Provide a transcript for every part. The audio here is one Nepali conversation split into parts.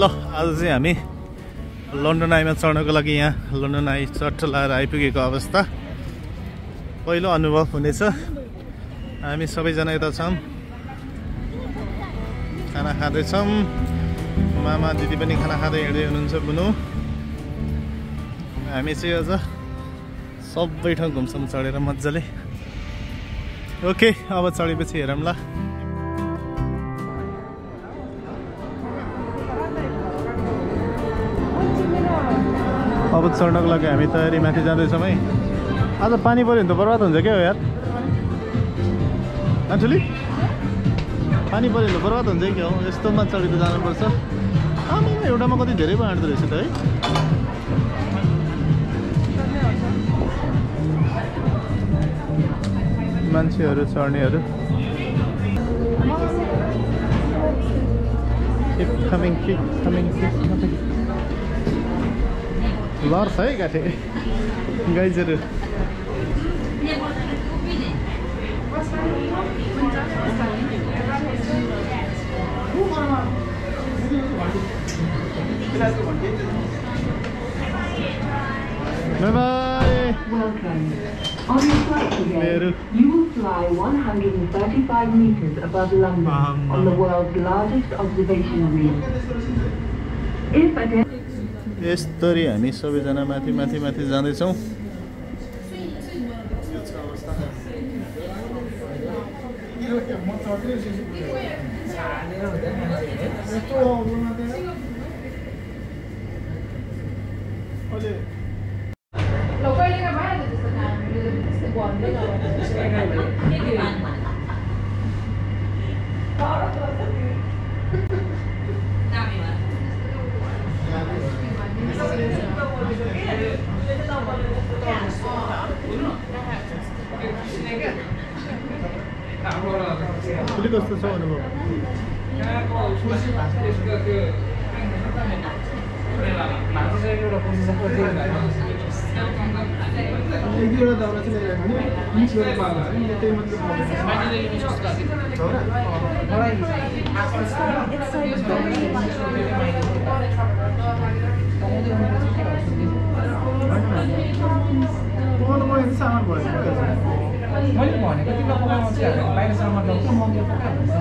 आज चाहिँ हामी लन्डन आईमा चढ्नको लागि यहाँ लन्डन आई चट्ट लाएर आइपुगेको अवस्था पहिलो अनुभव हुनेछ। हामी सबैजना यता छौँ, खाना खाँदैछौँ। मामा दिदी पनि खाना खाँदै हिँड्दै हुनुहुन्छ बुनु। हामी चाहिँ अझ सबै ठाउँ घुम्छौँ चढेर मजाले। ओके, अब चढेपछि हेरौँला। अब चढ्नको लागि हामी तयारी माथि जाँदैछौँ है। आज पानी पऱ्यो भने त बर्बाद हुन्छ क्या हो यार। आन्चुली पानी पऱ्यो भने त बर्बाद हुन्छ क्या हो। यस्तोमा चढेर जानुपर्छ। आमा एउटामा कति धेरै बाँड्दो रहेछ त है। मान्छेहरू चढ्नेहरू लड्छ है गाठे गाइजहरू। On your flight today, you will fly 135 meters above London on the world's largest observation wheel. यसरी हामी सबैजना माथि माथि माथि जाँदैछौँ। कस्तो छ अनुभव? मैले भनेको तिमीलाई पकाउनु चाहिँ बाहिरसम्म लग्छ मग्यो पकाइ हुन्छ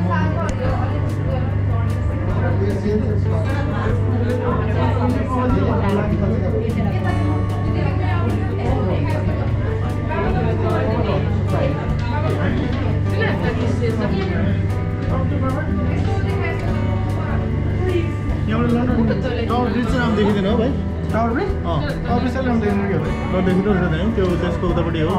देखिँदैन हो भाइ? देखिँदैन त्यो त्यसको उतापट्टि हो।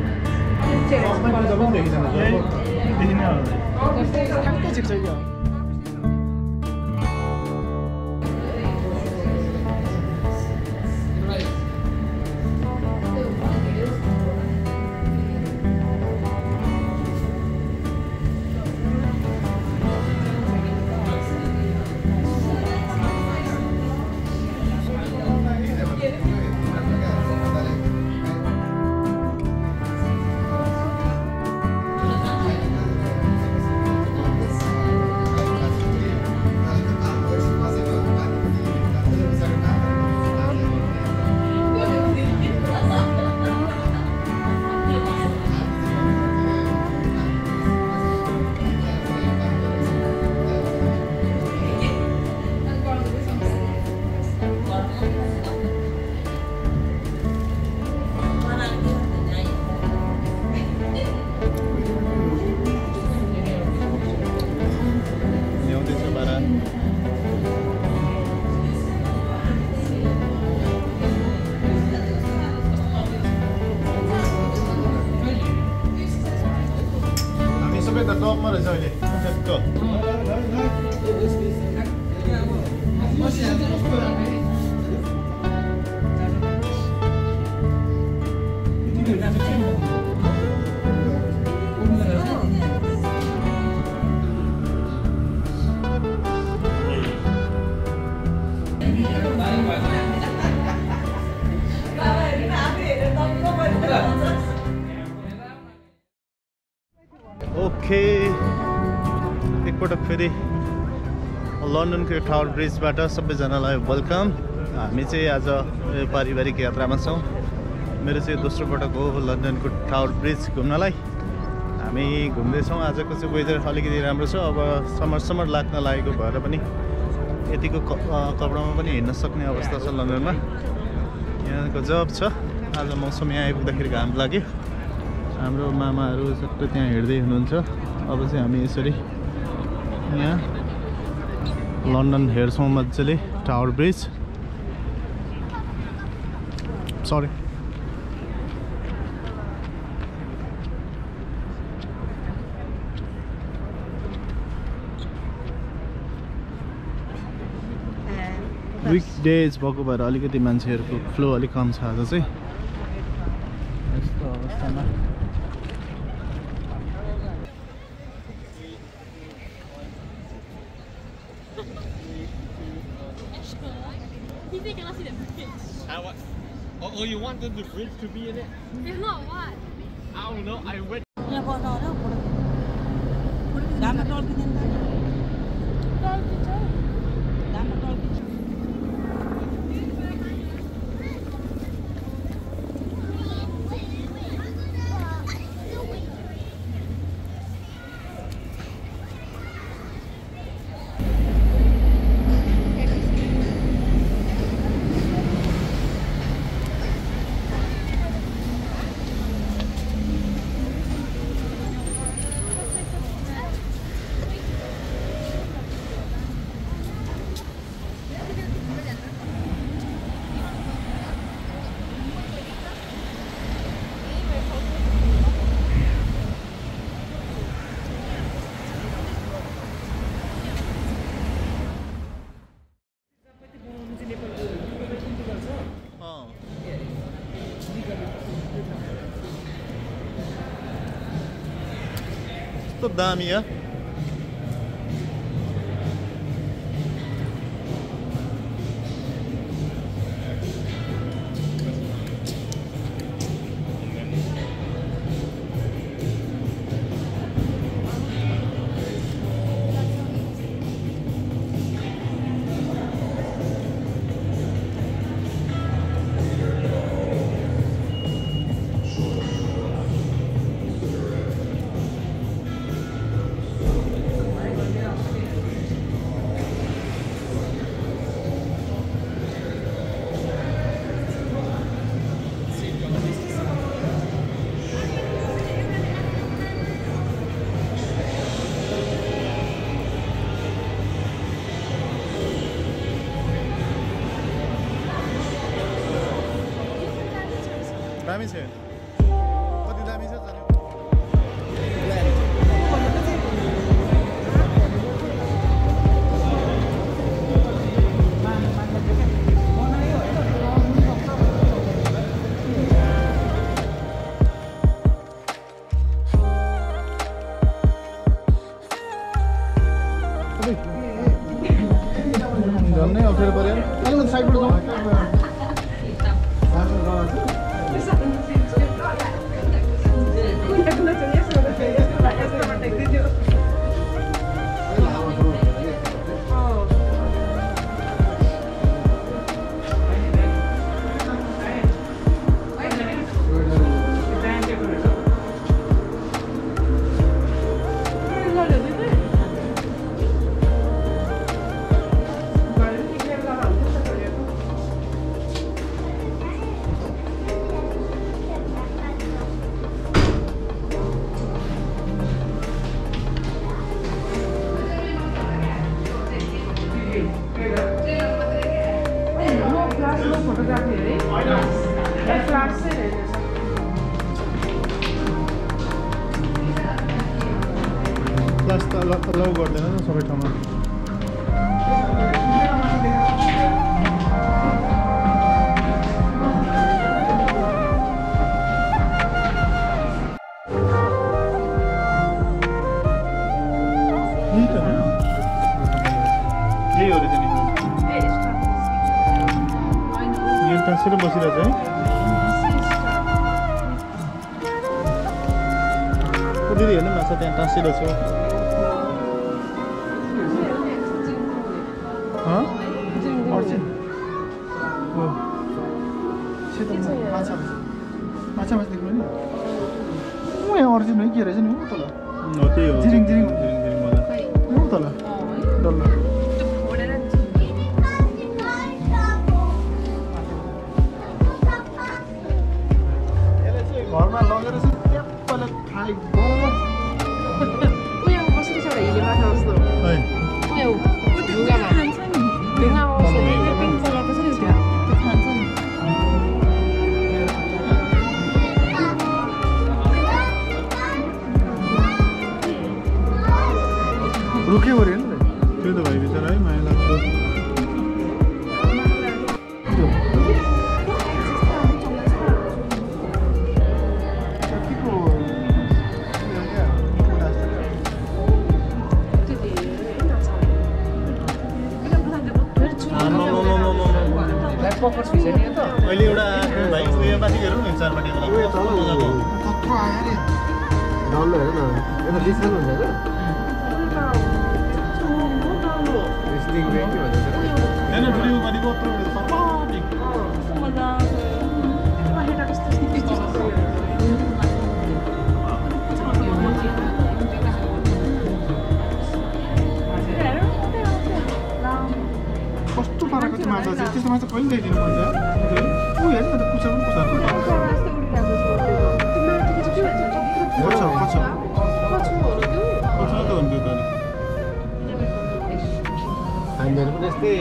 टपमा रहेछ अहिले ठ्याक्क। ओके, एकपटक फेरि लन्डनको टावर ब्रिजबाट सबैजनालाई वेलकम। हामी चाहिँ आज पारिवारिक यात्रामा छौँ। मेरो चाहिँ दोस्रो पटक हो लन्डनको टावर ब्रिज घुम्नलाई। हामी घुम्दैछौँ। आजको चाहिँ वेदर अलिकति राम्रो छ। अब समर लाग्न लागेको भएर पनि यतिको कपडामा पनि हिँड्न सक्ने अवस्था छ लन्डनमा। यहाँ गजब छ। आज मौसम यहाँ आइपुग्दाखेरि घाम लाग्यो। हाम्रो मामाहरू सबै त्यहाँ हिँड्दै हुनुहुन्छ। अब चाहिँ हामी यसरी यहाँ लन्डन हेर्छौँ मजाले टावर ब्रिज। सरी विकडेज भएको भएर अलिकति मान्छेहरूको फ्लो अलिक कम छ आज चाहिँ। यस्तो अवस्थामा Oh, you wanted the bridge to be in it? If not, what? I don't know. I went. तो दामी है। दामी छ। कति दामी छ जाने। झन्नै अप्ठ्यारो पर्यो। अलिकति साइडबाट जाउँ। क्लास त अलाउ गर्दैन नि सबै ठाउँमा। यही हो रहेछ नि। यो टाँसेर बसिरहेछ है। दिदी हेर्नु माछा त्यहाँ टाँसिरहेको छ। तल त्यही हो जिरिङ जिरिङ मलाई हो तल डल्लो घरमा लगेर चाहिँ ट्याप्पले खाइ उयो कसरी छ भने हिलेमा छ जस्तो है उयो ढुङ्गामा ढुङ्गामा बस्छ पिङ्क कलरको छ नि त्यो खान्छ नि रुक्यो अरे नि त्यो त भाइ बिचरा है माया लाग्छ पकड फिस नि त अहिले एउटा भाइ उयो माथि हेरौँ न चारपट्टि होला कत्रो आयो अरे डल्लो हेर न यता डिस्काउन्ट हुन्छ होइन होइन ठुलो माथि कत्रो कस्तो पाराको त्यो माछा चाहिँ त्यस्तो माछा कहिले देखिनु मन छ ऊ हेर्नु न त पुच्छा पनि पुच्छा कत्रो त हुन्थ्यो त हामीहरू पनि यस्तै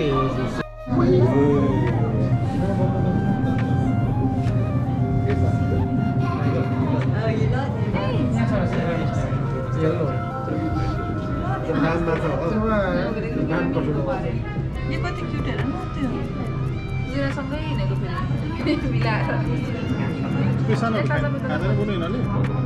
यो कति क्युट हेर न त्यो जिरासँगै हिँडेको फेरि मिलाएर त्यो सानो खाँदैन कुनै यिनीहरूले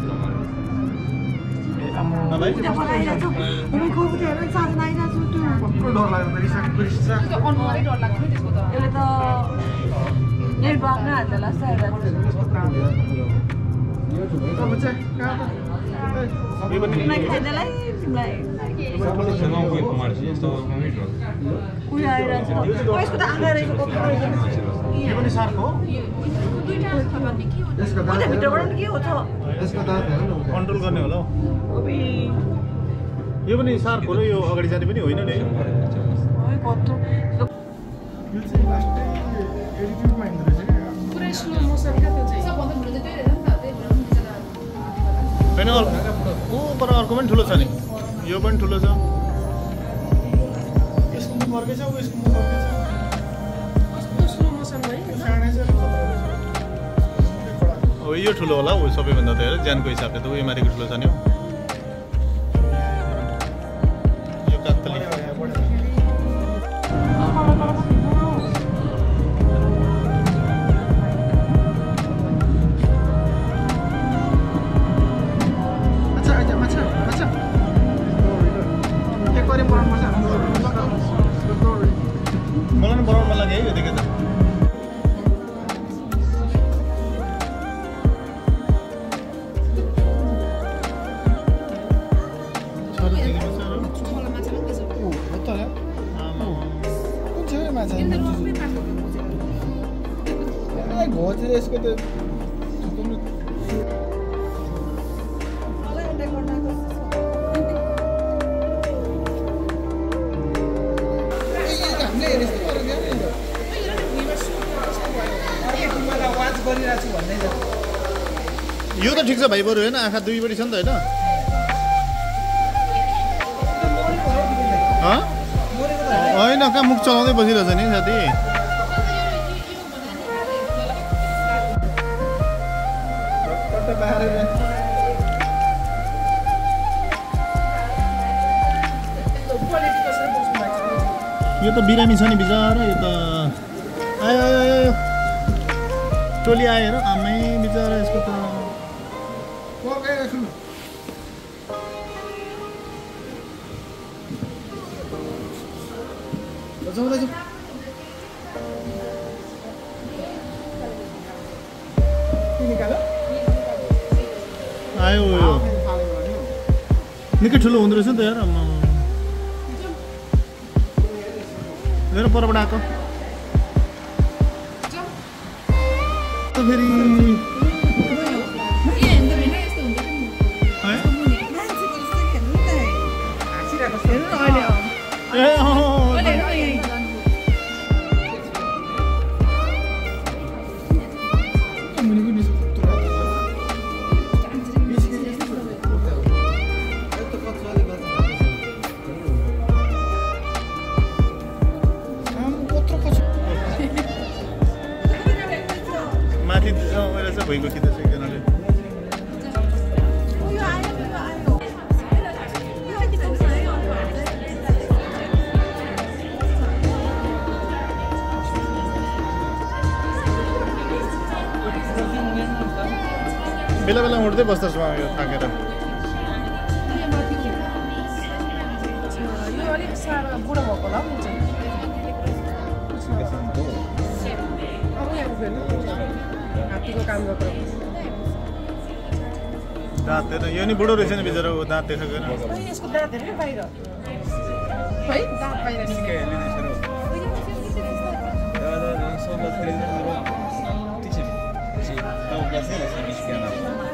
डर लाग्यो रिसाएको अनुहारै डर लाग्छ नि त्यसको त यसले त यही बाख्न हाल्दा लाग्छ खाइदिएलाई तिमीलाई उयो आइरहेको छ यसको त आँखा रहेछ यो पनि सार्क हो भित्रबाट पनि के हो त कन्ट्रोल गर्ने होला हौ यो पनि सार्क हो र यो अगाडि जाने पनि होइन नि पुरै स्लो मोसन क्या त्यो चाहिँ होइन ऊ पर अर्को पनि ठुलो छ नि यो पनि ठुलो छ यसको मुख अर्कै छ यसको मुख अर्कै छ कस्तो स्लो मोसन भयो अब यो ठुलो होला ऊ सबैभन्दा त हेर ज्यानको हिसाबले त उयो माथिको ठुलो छ नि हौ यो कात्तली मलाई पनि बनाउन मन लाग्यो है यो देखेर यसको त यो त ठिक छ भाइ बरु होइन आँखा दुईपट्टि छ नि त होइन होइन कहाँ मुख चलाउँदै बसिरहेछ नि साथी यो त बिरामी छ नि बिचरा यो त आयो आयो आयो टोली आयो हेर आमै बिचरा यसको त आयो यो निकै ठुलो हुँदो रहेछ नि त यार मेरो परबाट आएको फेरि माथि मेरो चाहिँ भुइँको खिच्दैछ एकजनाले बेला बेला उठ्दै बस्दछु यो थाकेर दाँत हेर्न यो नि बुढो रहेछ नि बिचरा दाँत देखाएको यसको दाँत हेर्नु बाहिर है दाँत बाहिर Então, o Brasil é essa mexicana.